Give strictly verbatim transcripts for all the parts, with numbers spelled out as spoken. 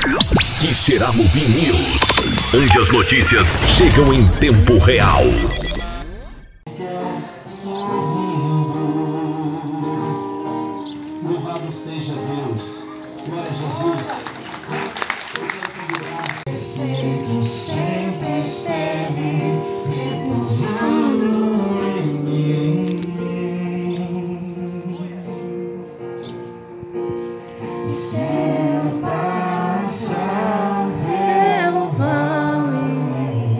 Quixeramobim News, onde as notícias chegam em tempo real. Louvado seja Deus. Glória a Jesus. Sempre esteve repousando em mim. Seu passar pelo vale,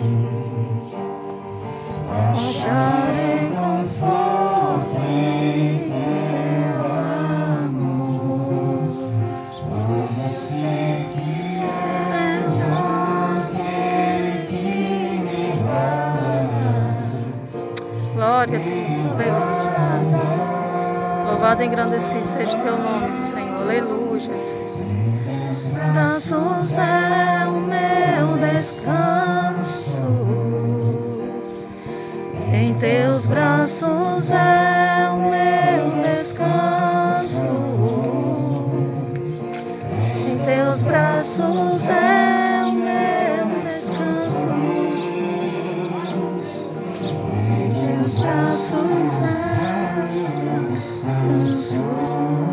acharei conforto em teu amor, pois eu sei que és aquele que me guarda. Glória a Deus, aleluia, Jesus. Louvado e engrandecido seja o teu nome, Senhor, aleluia, Jesus. Os braços é o meu descanso, em teus braços é o meu descanso, em teus braços é o meu descanso, em teus braços é o meu descanso.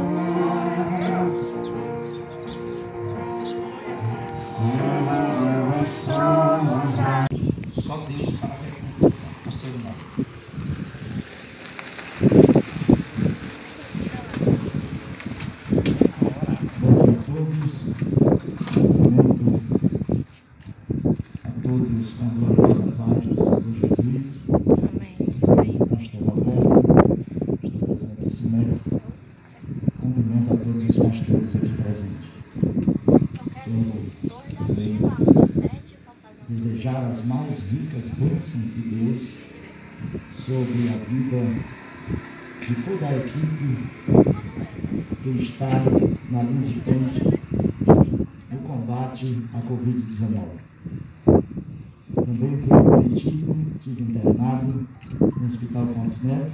Só Deus está na recompensa. Pastor Irmão. A todos com a gloriosa paz do Senhor Jesus. Amém. Pastor Roberto, pastor presidente Simão, cumprimento a todos os pastores aqui presentes. Eu venho desejar as mais ricas bênçãos de Deus sobre a vida de toda a equipe que está na linha de frente no combate à covid dezenove. Também fui detido, tive internado no Hospital Pontes Neto,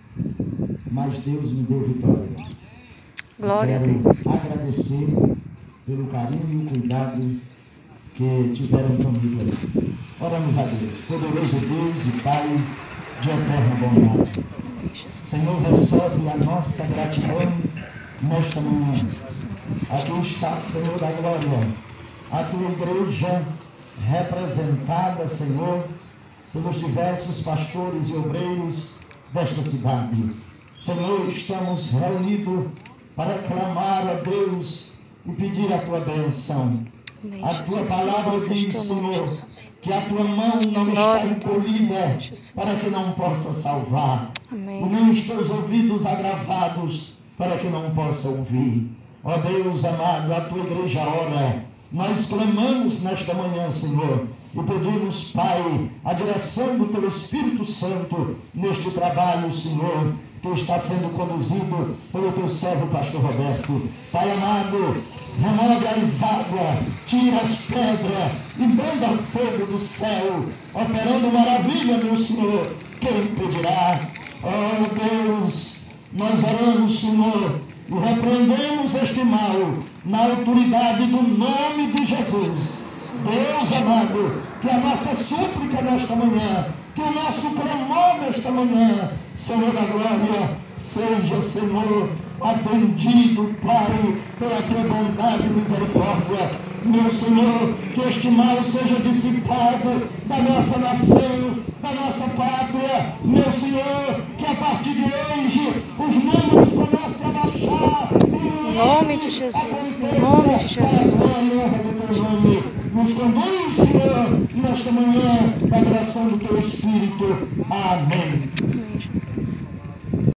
mas Deus me deu vitória. Glória a Quero Deus. agradecer pelo carinho e o cuidado que tiveram comigo aí. Oramos a Deus, poderoso Deus e Pai de eterna bondade. Senhor, recebe a nossa gratidão nesta manhã. Aqui está, Senhor da glória, a tua igreja representada, Senhor, pelos diversos pastores e obreiros desta cidade. Senhor, estamos reunidos para clamar a Deus e pedir a tua bênção. A tua palavra diz, Senhor, que a tua mão não está encolhida para que não possa salvar, e nem os teus ouvidos agravados para que não possa ouvir. Ó Deus amado, a tua igreja ora. Nós clamamos nesta manhã, Senhor, e pedimos, Pai, a direção do teu Espírito Santo neste trabalho, Senhor, que está sendo conduzido pelo teu servo, pastor Roberto. Pai amado, remove as águas, tira as pedras e manda fogo do céu, operando maravilha, meu Senhor. Quem impedirá? Oh Deus, nós oramos, Senhor, e repreendemos este mal na autoridade do nome de Jesus. Deus amado, que a nossa súplica nesta manhã, que o nosso clamor nesta manhã, Senhor da glória, seja, Senhor, atendido, Pai, pela tua bondade e misericórdia. Meu Senhor, que este mal seja dissipado da nossa nação, da nossa pátria. Meu Senhor, que a partir de hoje os números comecem a baixar. Em nome de Jesus, em nome de Jesus. Nos conduz, Senhor, nesta manhã, da graça do teu Espírito. Amém.